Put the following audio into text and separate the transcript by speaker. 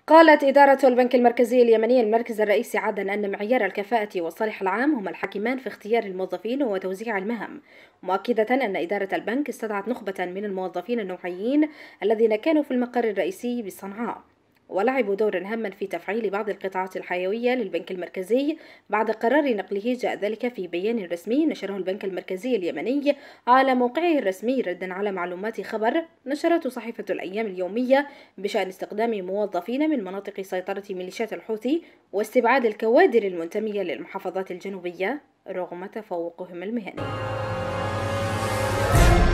Speaker 1: قالت إدارة البنك المركزي اليمني المركز الرئيسي عدن أن معيار الكفاءة والصالح العام هما الحاكمان في اختيار الموظفين وتوزيع المهام، مؤكدة أن إدارة البنك استدعت نخبة من الموظفين النوعيين الذين كانوا في المقر الرئيسي بصنعاء، ولعبوا دورا هاما في تفعيل بعض القطاعات الحيوية للبنك المركزي بعد قرار نقله. جاء ذلك في بيان رسمي نشره البنك المركزي اليمني على موقعه الرسمي ردا على معلومات خبر نشرته صحيفة الأيام اليومية بشأن استخدام موظفين من مناطق سيطرة ميليشيات الحوثي واستبعاد الكوادر المنتمية للمحافظات الجنوبية رغم تفوقهم المهني.